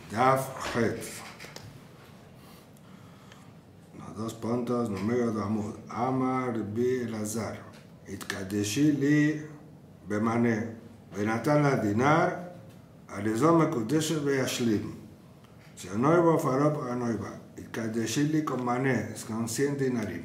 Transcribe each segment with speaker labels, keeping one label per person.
Speaker 1: Daf Het. Los dos puntos, número de Amud. Amar Rabbi Elazar. התקדשי לי במנה, ונתן לה דינר, על איזו מקודשת וישלים. Nuevo faró para nueva. התקדשי con mané, con 100 dinarim.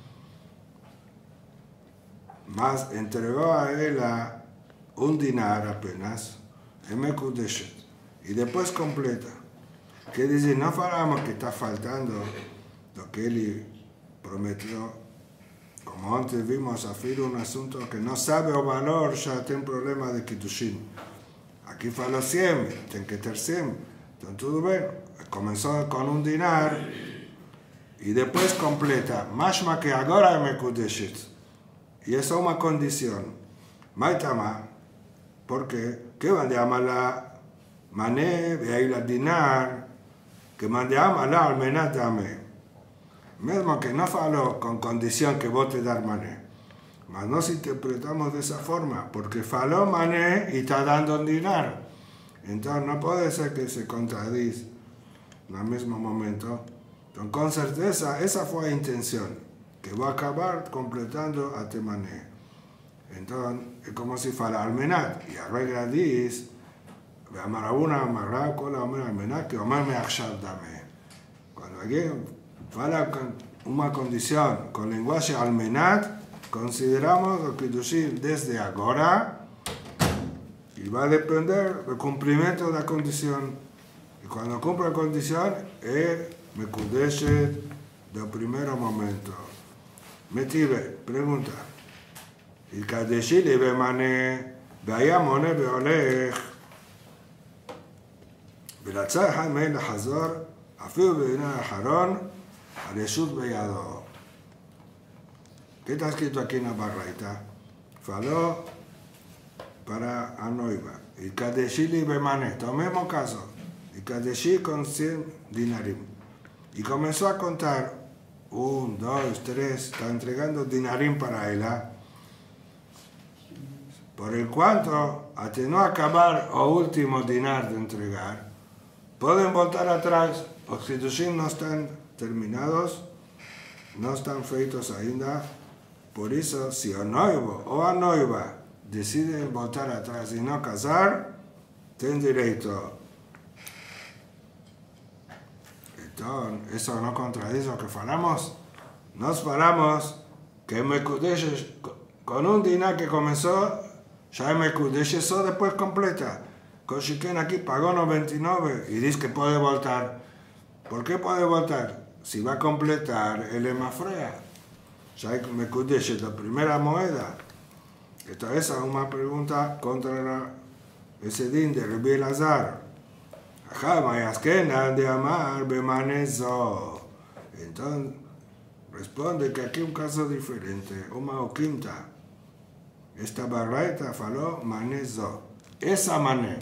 Speaker 1: Más entregó a ella un dinar apenas, en Mekudeshet, y después completa. Que dice, no falamos que está faltando lo que él prometió. Como antes vimos, afirma un asunto que no sabe o valor, ya tiene problema de Kiddushin. Aquí faló 100, tiene que tener 100. Entonces todo bien. Comenzó con un dinar y después completa. Mashma que ahora me Mekudeshet. Y eso es una condición. Maitama, porque ¿qué van a llamarla? Mané, ve ahí la dinar, que mande a llamarla al menat dame. Mismo que no faló con condición que vos te dar mané. Mas no si interpretamos de esa forma, porque faló mané y está dando un dinar. Entonces no puede ser que se contradice en el mismo momento. Entonces con certeza esa fue la intención, que va a acabar completando a mané. Entonces es como si fuera al menat. Y arregla dice, amarra una, amarra con la al menat, que omar me achshav dame. Cuando alguien fala con una condición con lenguaje almenat, consideramos el Kiddushin desde ahora y va a depender del cumplimiento de la condición. Y cuando cumple la condición, es Mekudeshet del primer momento. Metive, pregunta. El Kadeshi le ve mané, vaya mone ve olech. ולצא אחד מהם לחזור, אפילו בעיני האחרון, הרשות בידו. ¿Qué está escrito aquí en la barraita? Faló para Anoiba. Y Kadeshi li bemané, el mismo caso. Y Kadeshi con 100 dinarim. Y comenzó a contar 1, 2, 3, está entregando dinarim para ella. Por el cuanto, hasta no acabar el último dinar de entregar, pueden voltar atrás, los Kiddushin no están terminados, no están feitos ainda. Por eso, si a noivo o a noiva deciden voltar atrás y no casar, tienen derecho. Entonces, eso no contradice lo que falamos. Nos falamos que Mekudesh, con un dinar que comenzó, ya Mekudesh eso después completa. Koshiken aquí pagó 99 y dice que puede voltar. ¿Por qué puede voltar? Si va a completar el emafrea. Ya me Mekudesh la primera moneda. Entonces esa es una pregunta contra ese din de Rabbi Elazar. de amar bemanezo. Entonces responde que aquí un caso diferente, una o quinta. Esta barraita faló manezo. Esa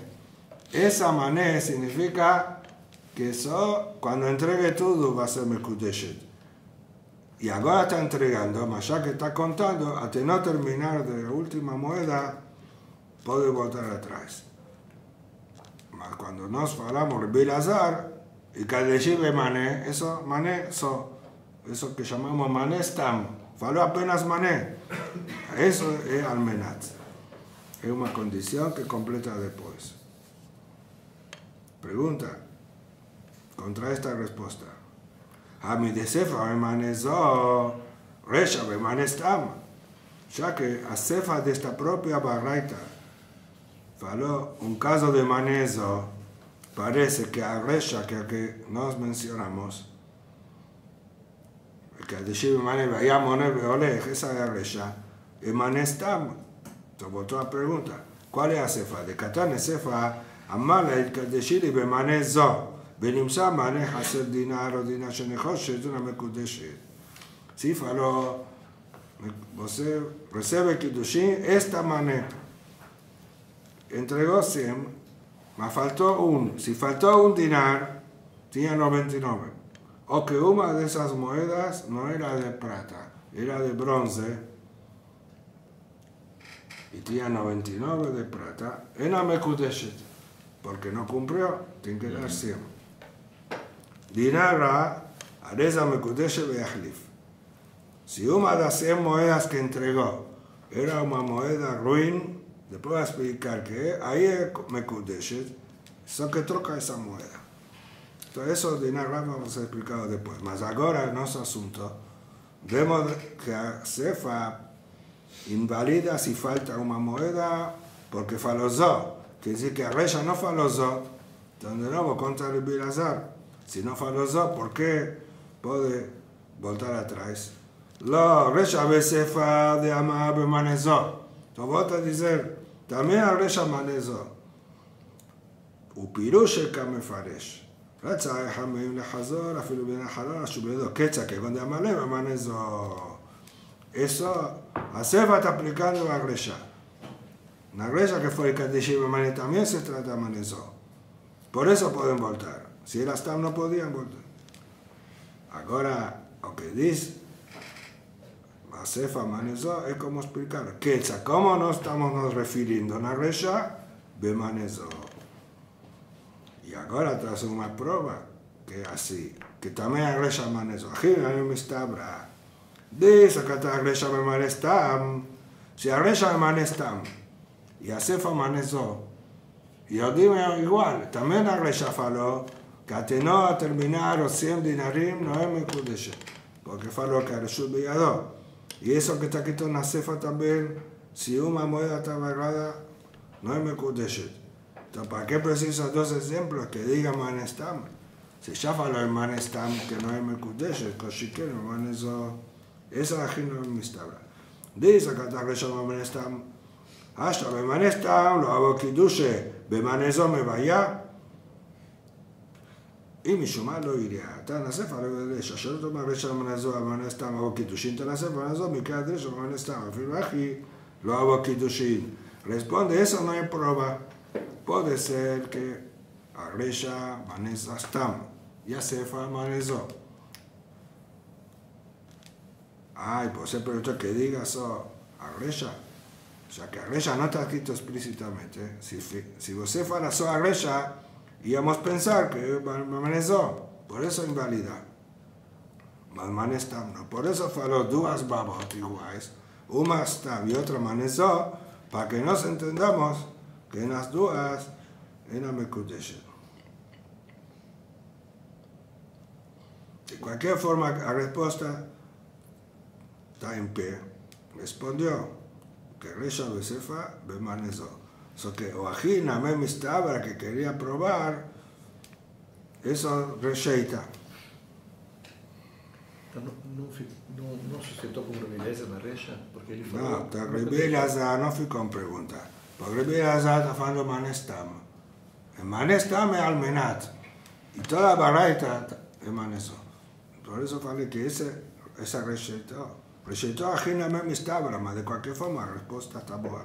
Speaker 1: mané significa que eso, cuando entregue todo, va a ser Mekudeshet. Y ahora está entregando, mas ya que está contando, hasta no terminar de la última moneda, puede voltar atrás. Mas cuando nos falamos Rabbi Elazar, y Kadeshi ve mané, eso que llamamos mané stam, faló apenas mané. Eso es almenat. Es una condición que completa después. Pregunta. Contra esta respuesta. Hami de Sefa bemanezo, Resha bemanestam. Ya que a Sefa de esta propia barraita faló un caso de manezo, parece que a Resha, que nos mencionamos, que a Deshi bemane vaya mone veolej, esa es Resha, bemanestam. Entonces, otra pregunta. ¿Cuál es a Sefa? De Katane Sefa, Amala el Kadeshi bemanezo. ונמצא מענה חסר דינר או דינר שנחושת, זה מקודשת. Si faló, recibe Kiddushin, esta mané. Entregó 100, me faltó un. Si faltó un dinar, tenía 99. O que una de esas monedas no era de plata, era de bronce. Y tenía 99 de plata. En la Mekudeshet. porque no cumplió, tiene que dar 100. Dinara, Areza Mekudeshe Beachlif. Si una de las 100 monedas que entregó era una moneda ruin, le puedo explicar que ahí es Mekudeshe, eso que troca esa moneda. Entonces eso Dinara vamos a explicar después. Mas ahora en nuestro asunto, vemos que a Sefa invalida si falta una moneda porque falozó. Quiere decir que a Resha no falozó, entonces de nuevo contra el Bilazar. Si no falozó, ¿por qué puede voltar atrás? Lo, Resha Besefa de Amar Bemanezó. Entonces vuelta a decir, también a Resha manezó. Upirush Kamefaresh. רצה אחד מהם לחזור, אפילו בין החלון, שהוא בידו קצה, כגון דאמלם, המנזו. Eso, a Sefa está aplicando a Gresha. La Gresha que fue el Kaddishi Bemane también se trata de manezó. Por eso pueden voltar. Si era Stam no podían voltar. Ahora, lo que dice a Sefa manezó es como explicar. Quetzá, ¿cómo no estamos nos refiriendo a la Gresha? Bemanezó. Y ahora tras una prueba que así, que también a Gresha manezó. Aquí no me está bravo. Dice que a Gresha me manestam, si a Gresha me manestam y a Sefa manezó, y yo dime igual, también a Gresha faló que atenó a terminar los 100 dinarim no es Mekudeshet, porque faló que Reshut Biyado. Y eso que está aquí en la Sefa también, si una moneda está agarrada, no es Mekudeshet. Entonces, ¿para qué precisas dos ejemplos que digan manestam? Si ya faló el manestam que no es Mekudeshet, Koshiken, manezó. Esa aquí no me está. Dice que está Resha Bemanestam. Hasta Bemanestam, lo hago Kidushe, Bemanezó me vaya. Y mi Shumá lo iría. Está en la Sefa, lo de Resha. Yo tomo Resha Bemanezó, Bemanestam, hago Kidushin. Está en la Sefa, Bemanezó, me queda Resha Bemanestam. Al fin, aquí lo hago Kidushin. Responde, eso no hay prueba. Puede ser que a Resha Bemanestam y a Sefa Bemanezó. Ay, pues el proyecto que diga eso a Resha. O sea, que a Resha no está escrito explícitamente. Si você fuera eso a Resha, íbamos a pensar que manezó. Por eso invalida. Manestam no. Por eso fueron dos babot iguales. Una Stam y otra manezó, para que nos entendamos que en las dos era Mekudeshet. De cualquier forma, la respuesta está en pie. Respondió que Resha Besefa Bemanezó. So que Oajina me mistabra que quería probar, eso rechaita.
Speaker 2: No sustentou como beleza na Resha? Porque ele falou...
Speaker 1: Não, tá Rebeleza não ficou pergunta. Porque Rebeleza está falando Manestam. Manestam é Almenat. E toda a baraita é Manezó. Por isso falei que essa recheitou. Rechazó a Gina me mistabra, mas de cualquier forma la respuesta está buena.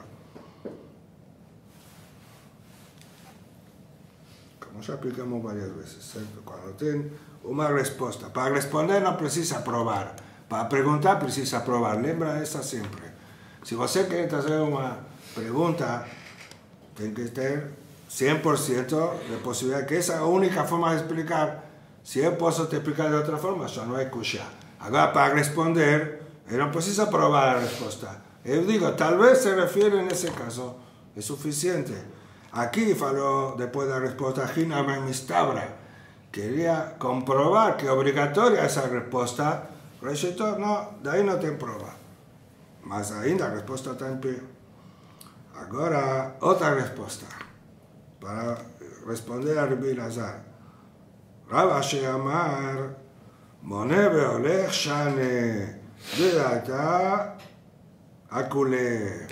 Speaker 1: Como ya explicamos varias veces, ¿cierto? Cuando tienen una respuesta, para responder no precisa probar, para preguntar precisa probar, lembra esa siempre. Si usted quiere hacer una pregunta, tiene que tener 100% de posibilidad, que esa es la única forma de explicar. Si yo puedo te explicar de otra forma, eso no es escuchar. Ahora, para responder, no precisa probar la respuesta. Yo digo, tal vez se refiere en ese caso, es suficiente. Aquí faló después de la respuesta, Gina me mistabra. Quería comprobar que obligatoria esa respuesta. Rechazó, no, de ahí no te prueba. Más ainda, la respuesta está en pie. Ahora, otra respuesta. Para responder a Rabbi Lazar. Rav Asher Amar, Mone veolech shane. Dedata acule.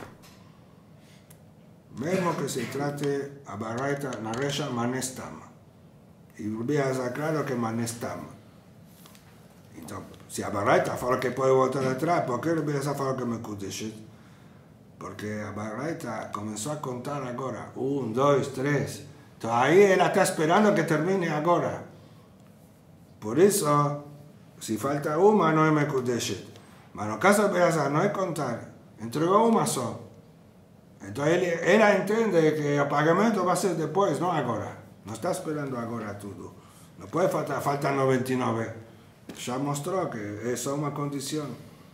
Speaker 1: Mesmo que se trate a baraita na Resha manestam. Y Rabbi claro que manestam. Entonces, si a baraita fala que puede voltar atrás, ¿por qué Rabbi fala que me Mekudeshet? Porque a baraita comenzó a contar ahora. 1, 2, 3. Entonces ahí él está esperando que termine ahora. Por eso, si falta una, no es Mekudeshet. Mas no caso de Beazar no es contar, entregó una sola. Entonces él entiende que el pagamento va a ser después, no ahora. No está esperando ahora todo. No puede faltar 99. Ya mostró que eso es una condición.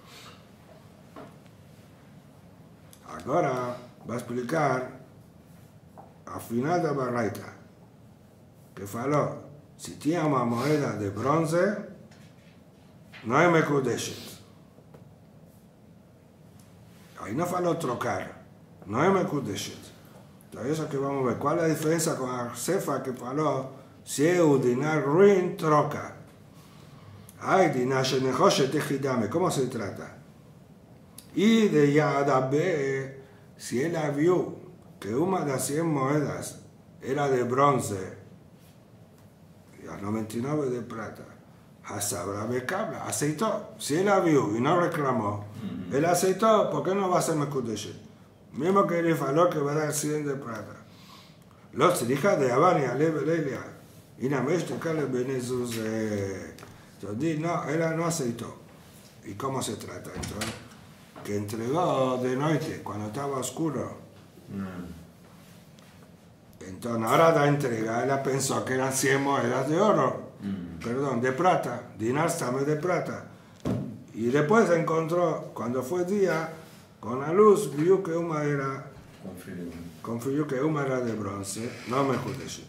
Speaker 1: Ahora va a explicar al final de la barraita que faló, si tiene una moneda de bronce, no hay mekudeshet. Ahí no faló trocar, no hay mekudeshet. Entonces eso que vamos a ver, ¿cuál es la diferencia con la cefa que faló? Si es un dinar ruin, troca. Hay dinar shenechoshet ejidame, ¿cómo se trata? Y de Yadabe, si él vio que una de las 100 monedas era de bronce y a 99 de plata, Hasabra Becabla, aceitó. Si él vio y no reclamó, él aceitó, ¿por qué no va a ser Mekudeshet? Mismo que él faló que va a dar 100 de plata. Los hijas de Habania, Lebelelia, y Namesh te cale Benezuz. Entonces, no, él no aceitó. ¿Y cómo se trata entonces? Que entregó de noche, cuando estaba oscuro. Entonces, ahora da entrega, ella pensó que eran 100 monedas de oro, perdón, de plata, dinar también de plata. Y después encontró, cuando fue día, con la luz, vio que una era, confirió que una era de bronce, no me judece.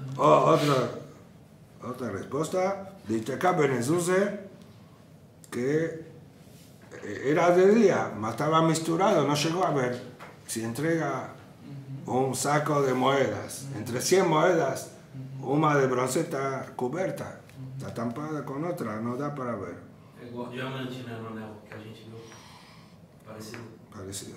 Speaker 1: Otra respuesta, dice que Benezuse, que era de día, mas estaba misturado, no llegó a ver si entrega un saco de moedas. Entre 100 moedas, una de bronce está cubierta, está tampada con otra, no da para ver.
Speaker 3: Geralmente, né, no anel que a gente viu, parecido.
Speaker 1: Parecido.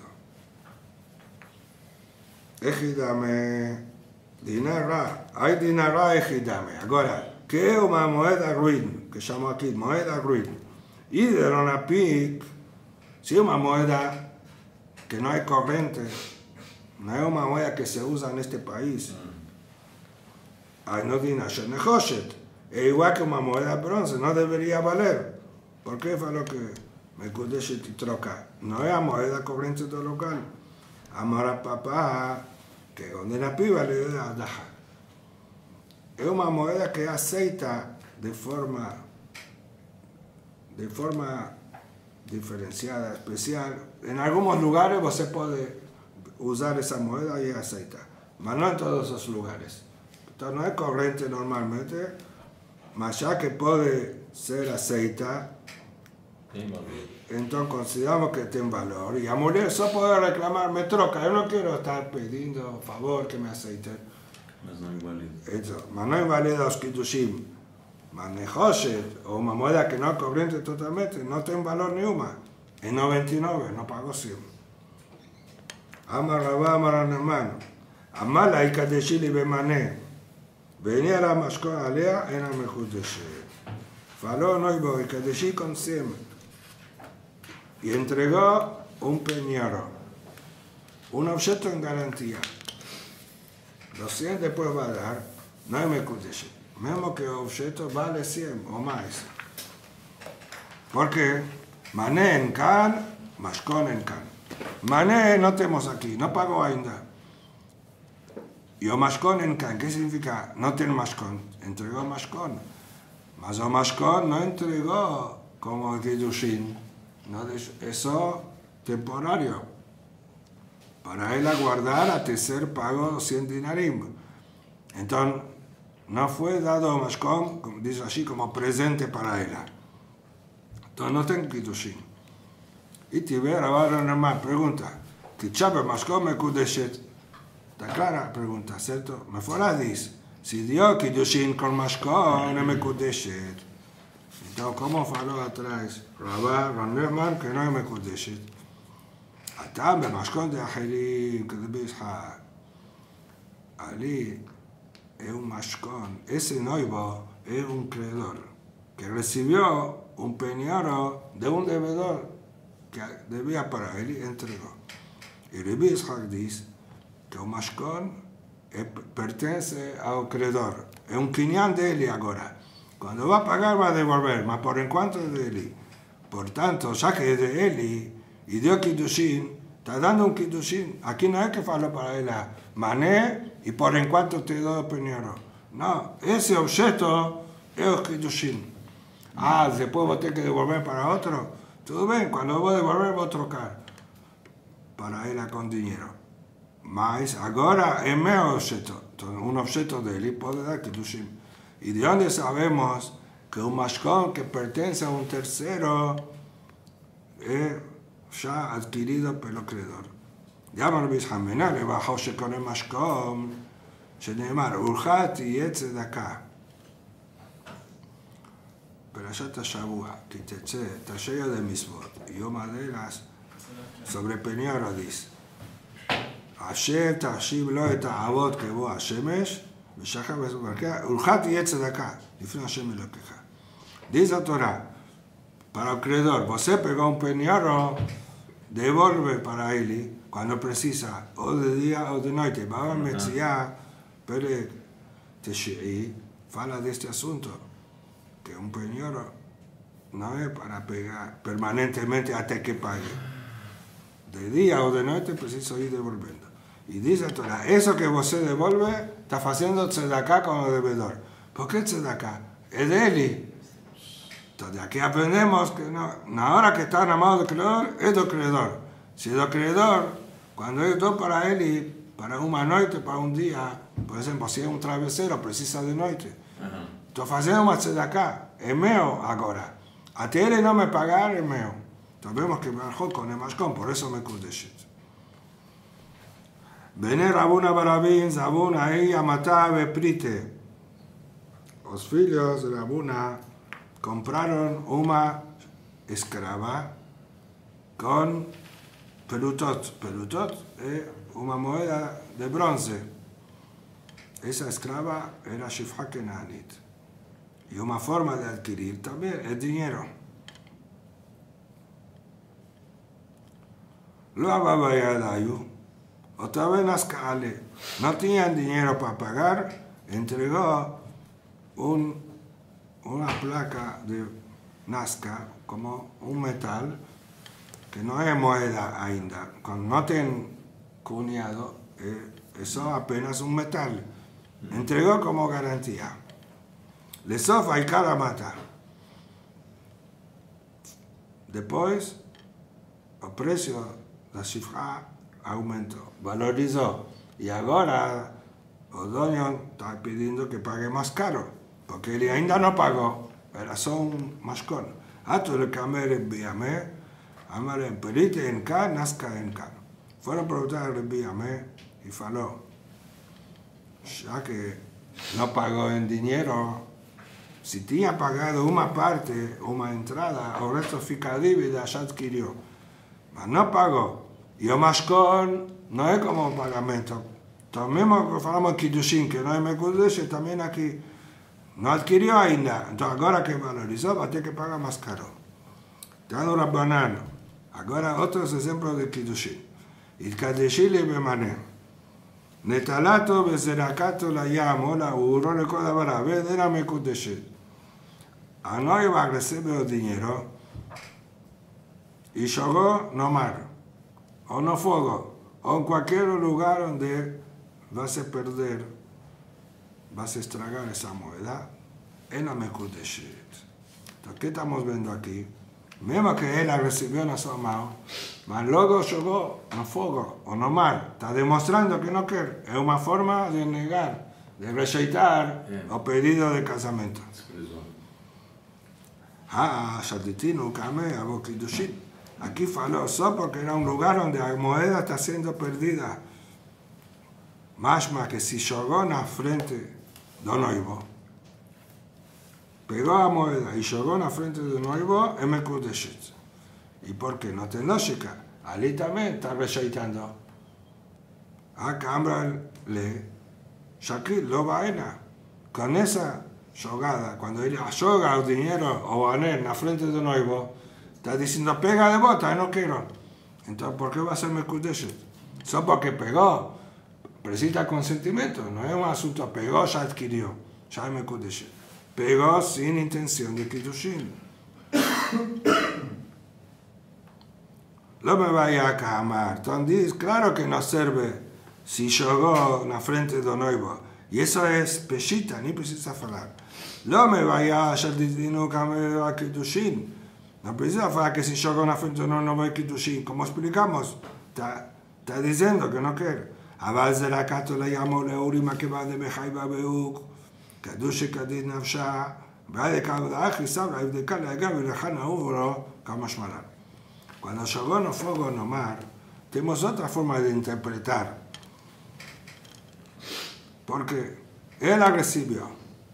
Speaker 1: Ejidame, dinará, hay dinará ejidame. Agora, que é uma moeda ruim, que chamam aqui moeda ruim, e de Ronapik, si es una moneda que no hay corriente, no es una moneda que se usa en este país, hay no dinar shenechoshet, es igual que una moneda de bronce, no debería valer. ¿Por qué fue lo que me kudeshet y troca? No es la moneda corriente del local. Amar a papá, que donde la piba le da daja. Es una moneda que aceita de forma diferenciada, especial. En algunos lugares você puede usar esa moneda y aceita, pero no en todos esos lugares. Entonces no es corriente normalmente, mas ya que puede ser aceita, entonces consideramos que tiene valor. Y a mujer solo puede reclamar, me troca, yo no quiero estar pidiendo favor que me aceiten.
Speaker 4: Mas no invalida.
Speaker 1: Eso, mas no invalida los kiddushim. Manejoshet, o una moneda que no es corriente totalmente, no tiene valor ni una. En 99, no pagó 100. Amar Rabá, Amar hermano. Amar la Ikadeshili Bemané. Venía la mascota alea en la mejudeshe. Faló no iba Ikadeshi con 100. Y entregó un peñero. Un objeto en garantía. Los 100 después va a dar, no hay mekudeshe. Mesmo que el objeto vale 100 o más. Porque mané en can, mascón en can. Mané no tenemos aquí, no pagó ainda. Y o mascón en can, ¿qué significa? No tiene mascón, entregó mascón. Mas o mascón no entregó como Kiddushin. No, eso temporario. Para él aguardar hasta ser pago 100 dinarim. Entonces, no fue dado mascón, como dice así, como presente para él. Entonces no tengo Kiddushin. Y te ve ahora normal, pregunta, que chape mascón me kudeshet. Está clara pregunta, ¿cierto? Me fuera dice, si dio Kiddushin con mascón, no me kudeshet. Entonces, ¿cómo faló atrás? Rabá, Ron que no me kudeshet. Atam be mascón de ajerim, que debe isha. Ali, es un mascón. Ese noivo es un creador que recibió un peñaro de un deudor que debía para él y entregó. Y Rabbi Ishaq dice que un mascón pertenece al creador. Es un quinyan de él ahora. Cuando va a pagar va a devolver, mas por encuentro es de él. Por tanto, ya que es de él y dio Kiddushin, Está dando un Kiddushin. Aquí no es que falo para él mané y por en cuanto te doy el peñero. No, ese objeto es el Kiddushin. Después vos tenés que devolver para otro. Todo bien, cuando vos devolver, vos trocar para él con dinero. Mas ahora es mi objeto. Un objeto de él puede dar Kiddushin. ¿Y de dónde sabemos que un mashkon que pertenece a un tercero es ya adquirido por el acreedor? llama רבי חמינא לבחור שקונה משקום, שנאמר, אורחת יהיה צדקה. פרשת השבוע, כי תצא תשע de מצוות, יום הדלס, sobre peñora dice, אשר תחשיב לו את העבוד כבוא השמש, ושחר וסוכרקה, אורחת יהיה צדקה, לפני השם אלוקיך. Dice la Torah, para el acreedor, você pegó un peñoro, devuelve para él cuando precisa, o de día o de noche. Baba Metzia, pero Teshii, fala de este asunto, que un peñoro no es para pegar permanentemente hasta que pague. De día o de noche precisa ir devolviendo. Y dice Torah, eso que você devuelve, está haciendo tzedakah con el devedor. ¿Por qué tzedakah? Es de él. Entonces aquí aprendemos que ahora que está enamorado del creador, es del creador. Si es del creador, cuando es todo para él y para una noche, para un día, por ejemplo, si es un travesero, precisa de noche. Entonces hacemos tzedakah, es mío ahora. A ti él no me pagar, es mío. Entonces vemos que bajó con el mashkon, por eso me kudeshit. Bene Rabuna Barabin, Zabuna, ella mataba Prite. Los hijos de Rabuna compraron una esclava con pelutot. Pelutot es una moneda de bronce. Esa esclava era Shifra Kenanit. Y una forma de adquirir también es dinero. Lo Ababayadayu, otra vez Nazcaale, no tenían dinero para pagar, entregó una placa de Nazca, como un metal, que no es moneda ainda. Cuando no tienen cuñado, eso apenas un metal. Entregó como garantía. Le sofa y cara mata. Después, el precio de la cifra aumentó, valorizó. Y ahora, el dueño está pidiendo que pague más caro. Porque él ainda no pagó, era solo un mashkon. Ato le cambié el biamé, amare en perite en can, nazca en can. Fueron a preguntar el biamé y faló. Ya que no pagó en dinero, si tenía pagado una parte, una entrada, el resto fica dívida, ya adquirió. Pero no pagó. Y el mashkon no es como un pagamento. También falamos de Kiddushin, que no hay Mekudesh, también aquí. No adquirió ainda, entonces ahora que valorizó va a tener que pagar más caro. Dando Rabbanano. Ahora otros ejemplos de Kiddushin. Il Kadeshi le bemané. Netalato bezerakato la llamo, la uro le coda para ver de la Mekudeshet. A no iba a recibir el dinero y llegó no mar, o no fuego, o en cualquier lugar donde vas a perder, vas a estragar esa moneda, en la Mekudeshet. Entonces, ¿qué estamos viendo aquí? Mismo que él la recibió en su mano, mas luego llegó no fuego o no mar. Está demostrando que no quiere. Es una forma de negar, de rechazar el pedido de casamiento. Shaditinu Kame Abo Kiddushin. Aquí faló solo porque era un lugar donde la moneda está siendo perdida. Más que si llegó en la frente de nuevo, pegó la moneda y llegó en la frente de nuevo, es Mekudeshet. ¿Y por qué? No tiene lógica. Ali también está rechazando. Acá le Shakil lo vaina. Con esa jugada, cuando él yoga el dinero o ganar en la frente de nuevo, está diciendo pega de bota, no quiero. Entonces, ¿por qué va a ser Mekudeshet? Solo porque pegó. Precisa consentimiento, no es un asunto, pegó, ya adquirió, ya es Mekudeshet. Pegó sin intención de Kiddushin. no me vaya a camar. Entonces, claro que no sirve si jugó na frente do noivo. Y eso es peshita, ni precisa hablar. No me vaya a hacer nunca me va a Kiddushin. No precisa hablar que si jugó na frente no va a Kiddushin. Como explicamos, está diciendo que no quiere. אבל זה לקחת לימו להורים הכיוון דמחי בבהוק, קדושי קדיד נפשה, ועד יקר דאחי סבלה, יבדקה להגע ולכן נאור לו כמה שמלן. Cuando llegó no fuego nomar, tenemos otra forma de interpretar. Porque él recibió.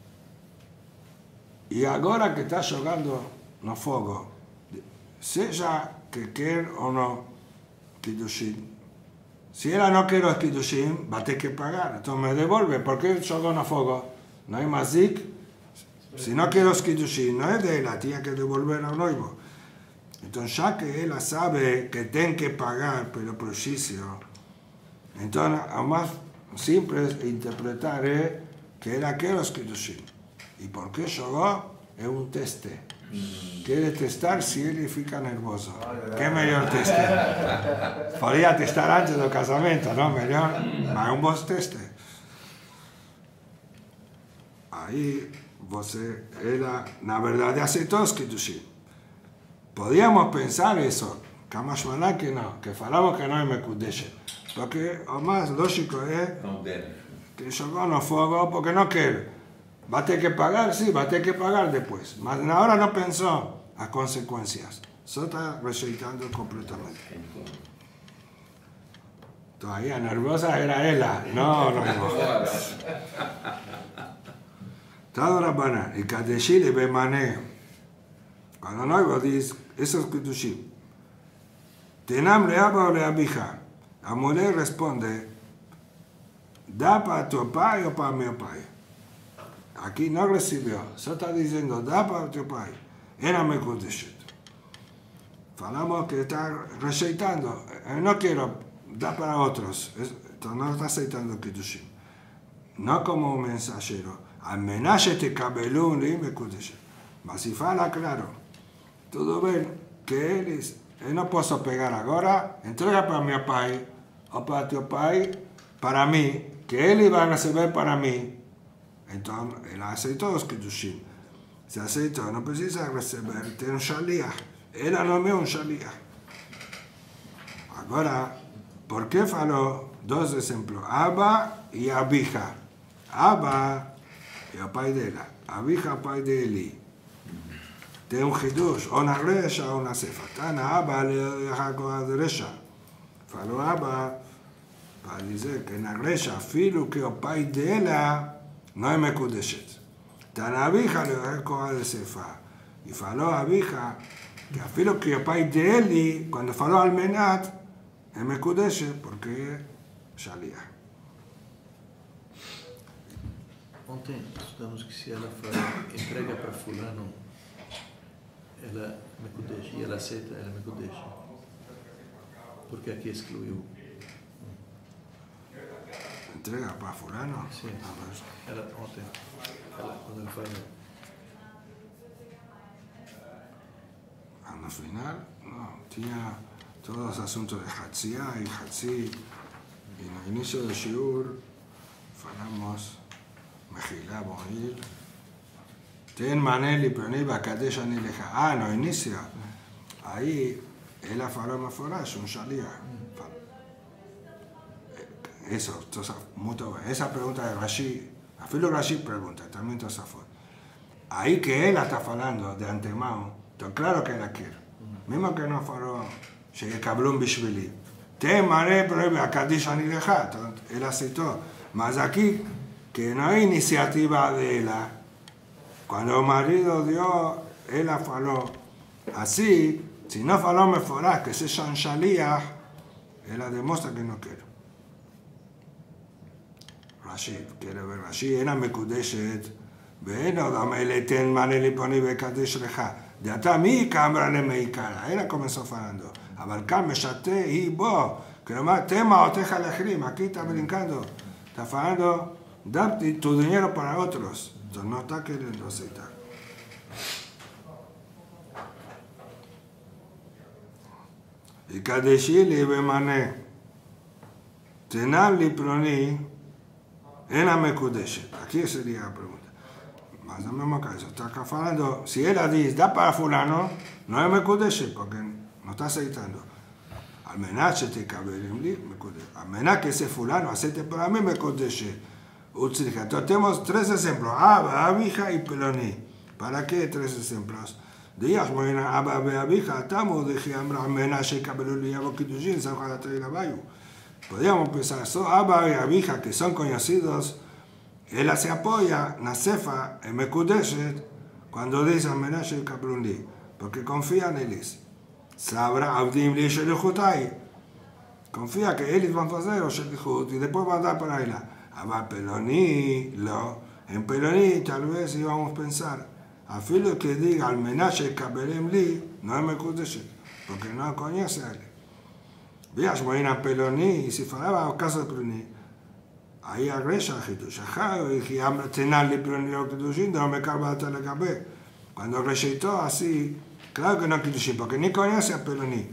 Speaker 1: Y ahora que está jugando no fuego, sea que quiera o no Kiddushin, si ella no quiere Kiddushin, va a tener que pagar. Entonces me devuelve. ¿Por qué jugó no fuego? No hay más zik. Si no quiero Kiddushin, no es de ella, tiene que devolver al nuevo. Entonces, ya que ella sabe que tiene que pagar por el prejuicio, entonces, lo más simple es interpretar que ella quiere Kiddushin. ¿Y por qué jugó? Es un teste. Quiere testar si él fica nervoso. ¿Qué mejor teste? Podría testar antes del casamiento, ¿no? Mejor, hay un buen teste. Ahí, ella, la verdad, aceptó Kiddushin. Podíamos pensar eso, Kamashmaná que no, que falamos que no es Mekudeshet. Porque lo más lógico es que jugó no fuego porque no quiere. ¿Va a tener que pagar? Sí, va a tener que pagar después. Mas ahora no pensó las consecuencias. Solo está rejeitando completamente. Todavía nerviosa era ella, no. Todo Rabbanan, y Kadeshi le ve maneo. Cuando no dice, eso es Kiddushin. Tenam le aba o le abija. Amolé responde, da para tu pai o para mi pai. Aquí no recibió. Solo está diciendo, da para tu pai. Era Mekudeshet. Falamos que está rejeitando. No quiero, da para otros. Entonces no está aceptando Kiddushin. No como un mensajero. Al menashe te cabelun y Mekudeshet. Mas si fala claro. Todo bien, que él no puedo pegar ahora, entrega para mi pai o para tu pai, para mí, que él iba a recibir para mí. Entonces, él aceptó los Kiddushin. Se aceptó, no precisa recibir, tiene un shaliach. Él no es un shaliach. Ahora, ¿por qué faló dos ejemplos? Abba y Abija. Abba y el pai de ella. Abija, pai de Eli. Tem un חידוש, o una recha o una cefa. Tana Abba le deja con la derecha. Faló Abba para decir que en la recha, filo que el pai de ella no es Mekudeshet. Tana Abija le deja con la cefa. Y faló Abija que filo que el pai de Eli, cuando faló al menat, es Mekudeshet porque es Shaliach.
Speaker 2: Ontem estudamos que se ela fala, entrega para fulano, ela Mekudesh, e ela aceita, ela Mekudesh. Porque aqui excluiu.
Speaker 1: Entrega para fulano?
Speaker 2: Sim. Ela, ontem, quando ela fala...
Speaker 1: Al final, no, tenía todos los asuntos de Hatzia y Hatzi. Y en el inicio del Shiur, falamos Mejilá, Bonil. Ten Maneli, Peniba, Kadesha, Nileja. No inicia. Ahí, él faló más fuera, es un Shalia. Eso, esa pregunta de Rashi, a filo Rashi pregunta, también Tosafot. Ahí que él está hablando de antemano, está claro que la quiere. Mismo que no faló, llegué cablón bishvili. Ten Maneli, Peniba, Kadesha, Nileja. Él aceptó. Mas aquí, que no hay iniciativa de él. Cuando el marido dio, él faló así, si no faló me fuera que se son Shaliach, él demuestra que no quiere. Rashi, quiere ver Rashi, era Mekudeshet, bueno, dame le ten maneli poni bekadesh lecha. De hasta mi cámara le meikara, él comenzó falando. אבל כאן משתה היא בו, כלומר, tema o teja lejrim, aquí está brincando, está falando, da tu dinero para otros. Entonces no está queriendo aceitar. Y Kadeshili Bemane, Tenan Liproni, Ena Mekudeshet. Aquí sería la pregunta. Más o menos caso. Está acá hablando, si ella dice, da para fulano, no es Mekudeshet, porque no está aceitando. Al menos te caberim li, al menos que ese fulano aceite para mí Mekudeshet. Entonces tenemos tres ejemplos, Abba, Abija y Peloni. ¿Para qué tres ejemplos? Días, bueno, Abba, Abija, estamos de que Amra, Menashe, Kabeluli, Abo, Kiddushin, San Juan, Atreila, Bayu. Podríamos pensar, son Abba y Abija, que son conocidos, él se apoya, Nasefa, en Mekudeshet, cuando dice Menashe, Kabeluli, porque confía en ellos. Sabrá, Abdim, Li, Shelichutai. Confía que ellos van a hacer o Shelichut y después van a dar para ella. Abba, Peloni, lo. En Peloni, tal vez íbamos a pensar, a filo que diga al Menashe Kabelem Li, no es Mekudeshet, porque no conoce a él. Veas, voy a Peloni, y si falaba el caso de Peloni, ahí agresa a Hidush. Y que tenarle Peloni lo Kiddushin, no me carga hasta la cabeza. Cuando rejeitó así, claro que no Kiddushin, porque ni conoce a Peloni.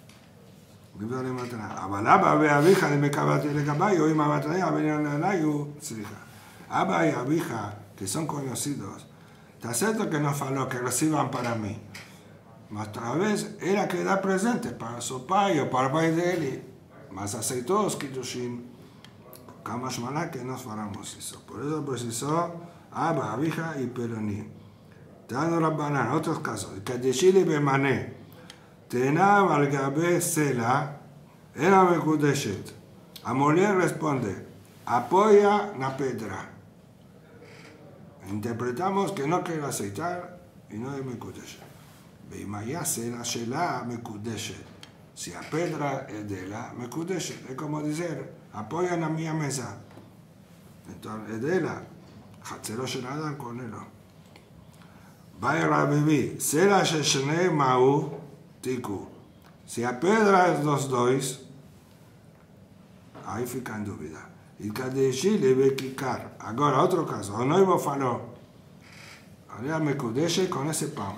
Speaker 1: Abalaba, ve a Abija, de me carga hasta la cabeza, y me va a traer a venir a la Layu, Abba y Abija, que son conocidos, está cierto que no faló que reciban para mí, mas tal vez era que da presente para su pai o para el pai de él, mas aceitó los Kiddushin, Kamash Maná que nos faramos eso. Por eso precisó Abba, Abija y Peloni. Tano Rabbanan, otros casos, Kadeshili Bemane, Tenab al Gabe Sela, era Mekudeshet. Amolier responde, apoya la pedra. Interpretamos que no quiere aceitar y no es Mekudeshet. Beimaya Sela Shela Mekudeshet. Si la pedra es de la Mekudeshet, es como decir, apoya la mía mesa. Entonces, es de la. Hatzero Sheladan con él. Vaya Rabibi, Sela Sheshne Mau Tiku. Si la pedra es los dos, ahí fica en dúvida. Il Kadeshi le ve Kikar. Agora, outro caso. O noivo falou, olha, Mekudeshet con esse pão.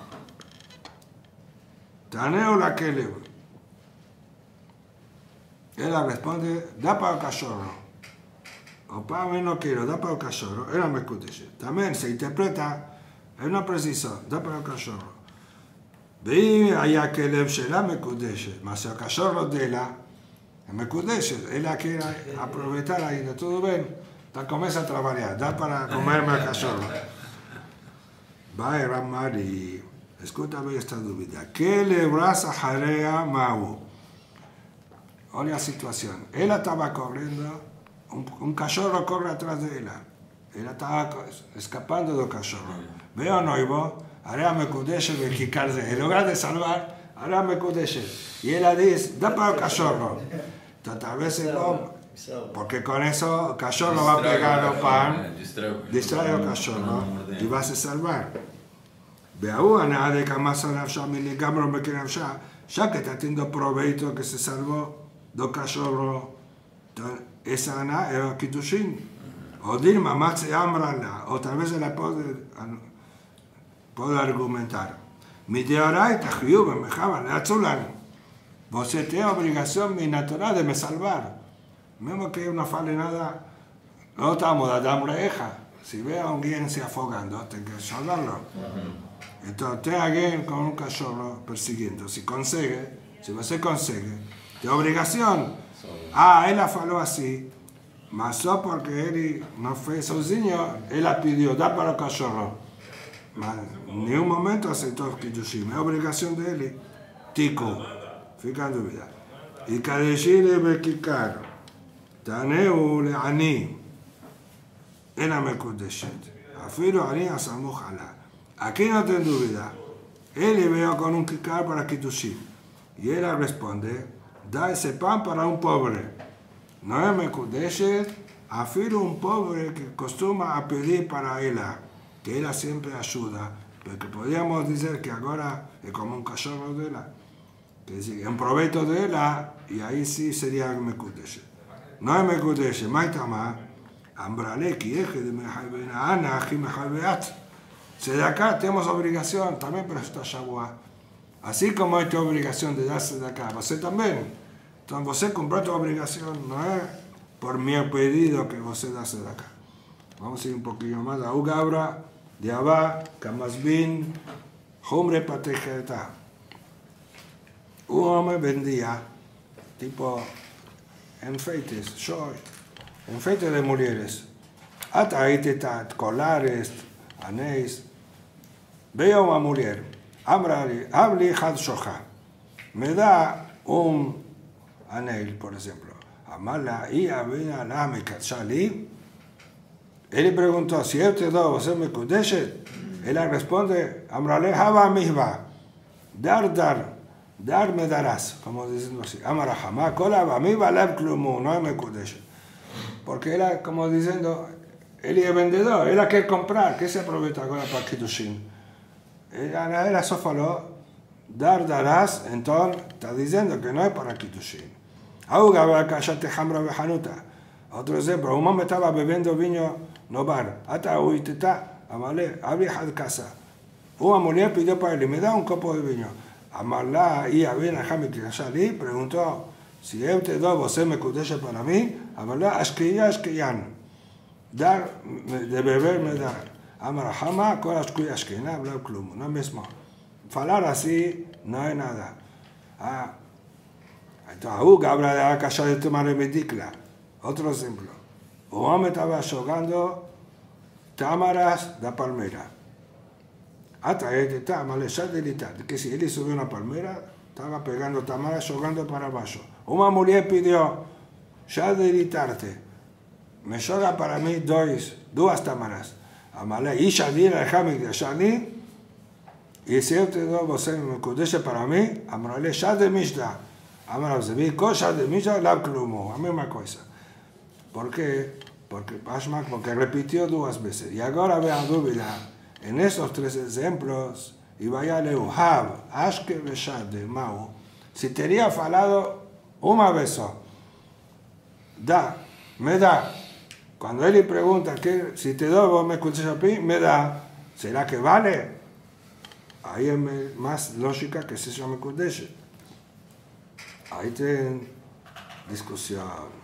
Speaker 1: Taneo la Kelev. Ela responde, dá para o cachorro. O pão eu não quero, dá para o cachorro. Ela Mekudeshet. Também se interpreta, eu não preciso, dá para o cachorro. Veio aí a Kelev shela Mekudeshet. Mas o cachorro dela, Mekudeshet, ella quiere aprovechar ahí, de todo bien, está comienza a trabajar, da para comerme el cachorro. Va a Ramari, escúchame esta duda. ¿Qué le braza jarea Mau? Oye la situación. Ella estaba corriendo, un cachorro corre atrás de ella. Ella estaba escapando del cachorro. Veo noivo, hará Mekudeshet de quitarse. En lugar de salvar, hará Mekudeshet. Y ella dice, da para el cachorro. Tal vez es no, porque con eso el cachorro va a pegar al pan, distrae al cachorro y vas a salvar. Veamos a nada de que más a nafsha, miligambro me quiere nafsha, ya que está teniendo provecho que se salvó del cachorro, esa ana era Kiddushin. O Dilma, más se amrala, o tal vez la puede argumentar. Mi teoría está juyuba, me jaban, la chulan. Você tem a obrigação natural de me salvar. Mesmo que eu não fale nada, não estamos dando reja. Si ve a alguien se afogando, tem que salvarlo. Entonces, tem alguien con un cachorro persiguiendo. Si consigue, si você consigue, tem obrigación. Ela falou así, mas só porque ele não fez sozinho, ela pediu, dá para o cachorro. Mas em nenhum momento aceitou o Kiddushin. É obrigação dele. Tico. Fica en dúvida. Y Kadeshile Bekikar, Taneu le Ani, Ena Mekudeshet. Afilo Ani Asamuch Ala. Aquí no ten dúvida. Él le veo con un Kikar para Kiddushin. Y ella responde, da ese pan para un pobre. No es Mekudeshet, afilo un pobre que costuma a pedir para ella, que ella siempre ayuda. Porque podríamos decir que ahora es como un cachorro de ella. En provecho de ella, y ahí sí sería Mekudeshet. No es Mekudeshet, Maitama, Ambraleki, eje de Mejaibena, Ana, Jimejaibeat. Si de acá tenemos obligación, también para esta Shabua, Así como hay tu obrigación de darse de acá, você también. Entonces, você cumplió tu obrigación, no es por mi pedido que você darse de acá. Vamos a ir un poquillo más. Aú Gabra, de Abba, Kamasbin, Humre Patejeta. Un hombre vendía, tipo, enfeites, enfeites de mujeres. Hasta ahí colares, anéis. Veo una mujer, habli had shoja. Me da un anel, por ejemplo. Amala y avina la me cachali. Él le preguntó, si yo te doy, ¿você me kudeshet? Él le responde, Amrale haba mihba. Dar me darás, como diciendo así. Amara jamás, kola va mihba lev klumu, no me kudeshet. Porque era como diciendo, él es vendedor, él quiere comprar, ¿qué se aprovecha ahora para Kiddushin? Era sófalo, darás, entonces está diciendo que no es para Kiddushin. Auga va a callarte hamra bejanuta. Otro ejemplo, un hombre estaba bebiendo vino nobar. Hasta hoy te está, amale, había de casa. Una mujer pidió para él, me da un copo de vino. Amarla y había a Jami que salí, preguntó, si yo te doy, ¿você me kudeshe para mí? Amarla, ashkeyan. Dar, de beber me dar. Amara Hama, con ashkeyan, habla el club, no mismo. Falar así, no hay nada. Entonces, habla de la casa de tomar medicla. Otro ejemplo. Un hombre estaba jugando támaras de palmera. Hasta este támara ya delita. Que si él subió una palmera, estaba pegando támaras jugando para abajo. Una mujer pidió, ya delitarte. Me joga para mí dos támaras. Amale, y ya di la jamik de Shani. Y si yo te doy, você me kudeshe para mí, amale, ya de mishda. Amale, se vi cosa de mishda, la klumo. A misma cosa. ¿Por qué? Porque repitió dos veces. Y ahora vean dúvida. En esos tres ejemplos, y vaya a Leuhab, Ashke Beshad de Mau, si tenía falado una vez, me da. Cuando él le pregunta, si te doy, vos me escuchas a mí, me da. ¿Será que vale? Ahí es más lógica que si yo me kudeshe. Ahí tienen discusión.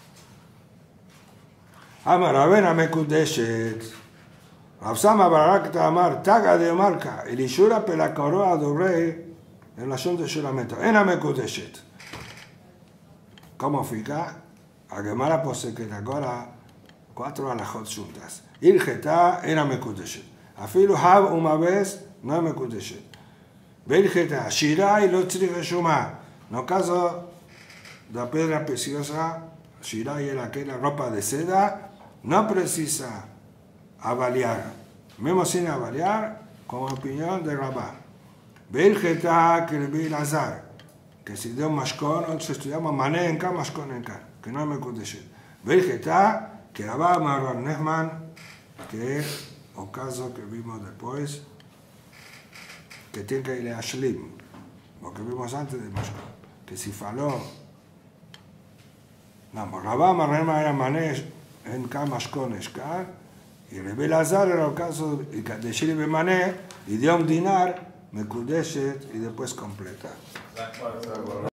Speaker 1: Amar Rabena מקודשת, רב סמא ברק אמר, תגא דמלכא, אלישורא פלקורא הדורי, en לשון de juramento, אינה מקודשת. ¿Cómo fica? A Gemara posee agora 4 alajot juntas. הלכתה אינה מקודשת. אפילו הב una vez no es מקודשת. והלכתה, שירה היא לא צריכה שומה. No caso de la piedra preciosa, Shira y la ropa de seda, no precisa avaliar. Mismo sin avaliar, como opinión de Rabá. Veilgeta que le vi azar, que si dio mashkon, nosotros estudiamos mané en K, mashkon en K, que no me kudeshet. Veilgeta que Rabá amarró Nehman, que es el caso que vimos después, que tiene que ir a Shlim, lo que vimos antes de mashkon, que si faló. No, Rabá Marrema era mané en Kamashkonesh כאן, y Rebbe Lazar era el caso de Shiri Bemané, y dio un dinar, מקודשת, y después completa.